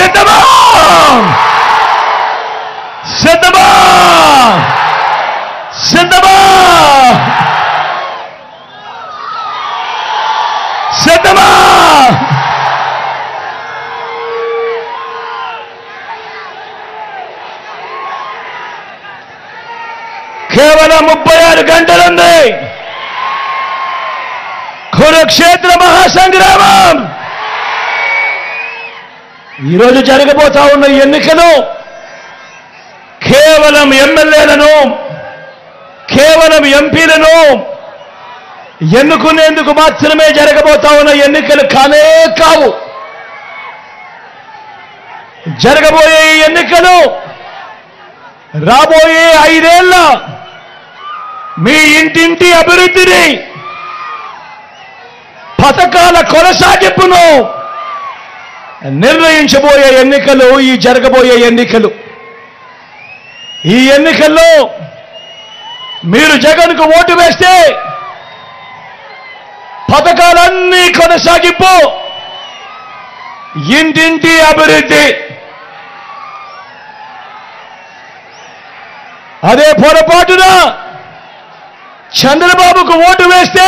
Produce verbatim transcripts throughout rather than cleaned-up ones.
సిద్ధమా సిద్ధమా సిద్ధమా సిద్ధమా కేవలం ముప్పై ఆరు గంటలుంది కురుక్షేత్ర మహాసంగ్రామం. ఈరోజు జరగబోతా ఉన్న ఎన్నికలు కేవలం ఎమ్మెల్యేలను కేవలం ఎంపీలను ఎన్నుకునేందుకు మాత్రమే జరగబోతా ఉన్న ఎన్నికలు కానే కావు. జరగబోయే ఈ ఎన్నికలు రాబోయే ఐదేళ్ల మీ ఇంటింటి అభివృద్ధిని, పథకాల కొనసాగింపును నిర్ణయించబోయే ఎన్నికలు ఈ జరగబోయే ఎన్నికలు. ఈ ఎన్నికల్లో మీరు జగన్కు ఓటు వేస్తే పథకాలన్నీ కొనసాగింపు, ఇంటింటి అభివృద్ధి. అదే పొరపాటున చంద్రబాబుకు ఓటు వేస్తే,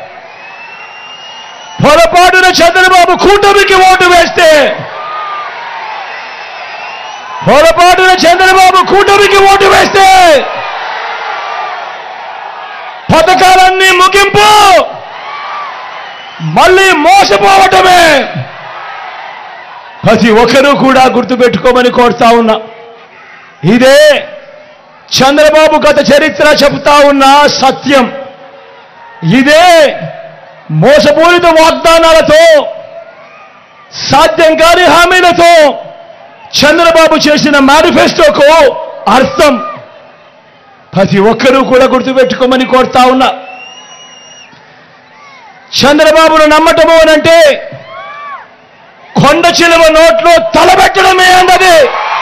పొరపాటున చంద్రబాబు కూటమికి ఓటు వేస్తే, పొరపాటున చంద్రబాబు కూటమికి ఓటు వేస్తే పథకాలన్నీ ముగింపు, మళ్ళీ మోసపోవటమే. ప్రతి ఒక్కరూ కూడా గుర్తుపెట్టుకోమని కోరుతా ఉన్నా. ఇదే చంద్రబాబు గత చరిత్ర చెబుతా ఉన్న సత్యం. ఇదే మోసపూరిత వాగ్దానాలతో, సాధ్యం కాని హామీలతో చంద్రబాబు చేసిన మేనిఫెస్టోకు అర్థం. ప్రతి ఒక్కరూ కూడా గుర్తుపెట్టుకోమని కోరుతా ఉన్నా. చంద్రబాబును నమ్మటము అనంటే కొండ చిలువ నోట్లో తలబెట్టడమే అన్నది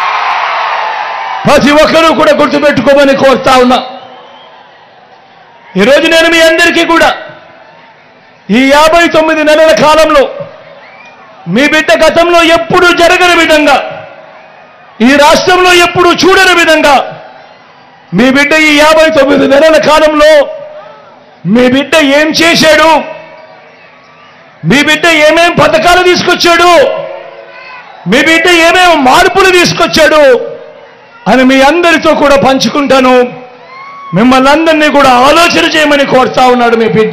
ప్రతి ఒక్కరూ కూడా గుర్తుపెట్టుకోమని కోరుతా ఉన్నా. ఈరోజు నేను మీ అందరికీ కూడా ఈ యాభై తొమ్మిది నెలల కాలంలో మీ బిడ్డ గతంలో ఎప్పుడూ జరగని విధంగా, ఈ రాష్ట్రంలో ఎప్పుడూ చూడని విధంగా మీ బిడ్డ ఈ యాభై తొమ్మిది నెలల కాలంలో మీ బిడ్డ ఏం చేశాడు, మీ బిడ్డ ఏమేం పథకాలు తీసుకొచ్చాడు, మీ బిడ్డ ఏమేం మార్పులు తీసుకొచ్చాడు అని మీ అందరితో కూడా పంచుకుంటాను. మిమ్మల్ని అందరినీ కూడా ఆలోచన చేయమని కోరుతా ఉన్నాడు మీ బిడ్డ.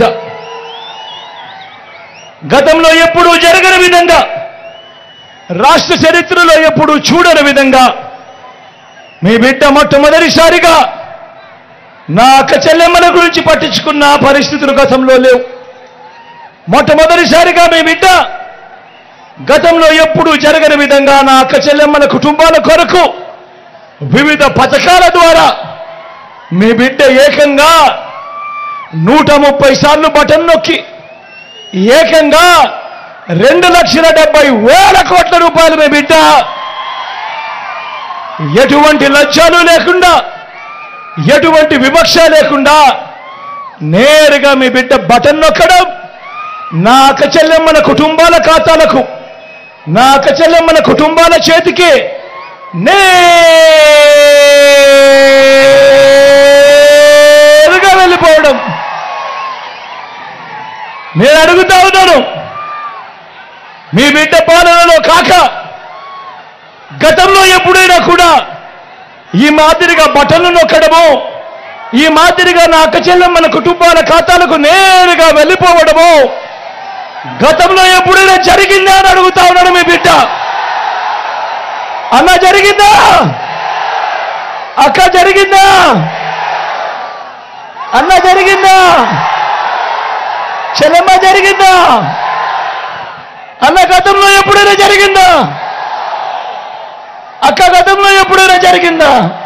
గతంలో ఎప్పుడూ జరగని విధంగా, రాష్ట్ర చరిత్రలో ఎప్పుడూ చూడని విధంగా మీ బిడ్డ మొట్టమొదటిసారిగా నా అక్క చెల్లెమ్మల గురించి పట్టించుకున్న పరిస్థితులు గతంలో లేవు. మొట్టమొదటిసారిగా మీ బిడ్డ గతంలో ఎప్పుడూ జరగని విధంగా నా అక్క చెల్లెమ్మల కుటుంబాల కొరకు వివిధ పథకాల ద్వారా మీ బిడ్డ ఏకంగా నూట ముప్పై సార్లు బటన్ నొక్కి ఏకంగా రెండు లక్షల డెబ్బై వేల కోట్ల రూపాయలు మీ బిడ్డ ఎటువంటి లజ్జాలు లేకుండా, ఎటువంటి వివక్ష లేకుండా నేరుగా మీ బిడ్డ బటన్ నొక్కడం, నా అక్క చెల్లెమ్మల కుటుంబాల ఖాతాలకు, నా అక్క చెల్లెమ్మల కుటుంబాల చేతికి నేరుగా వెళ్ళిపోవడం. నేను అడుగుతా ఉన్నాను, మీ బిడ్డ పాలనలో కాక గతంలో ఎప్పుడైనా కూడా ఈ మాదిరిగా బటన్లు నొక్కడము, ఈ మాదిరిగా నా అక్క చెల్లెమ్మల కుటుంబాల ఖాతాలకు నేరుగా వెళ్ళిపోవడము గతంలో ఎప్పుడైనా జరిగిందా అని అడుగుతా ఉన్నాడు మీ బిడ్డ. అన్న జరిగిందా? అక్క జరిగిందా? అన్న జరిగిందా? చెల్లెమ్మ జరిగిందా? అన్న గతంలో ఎప్పుడైనా జరిగిందా? అక్క గతంలో ఎప్పుడైనా జరిగిందా?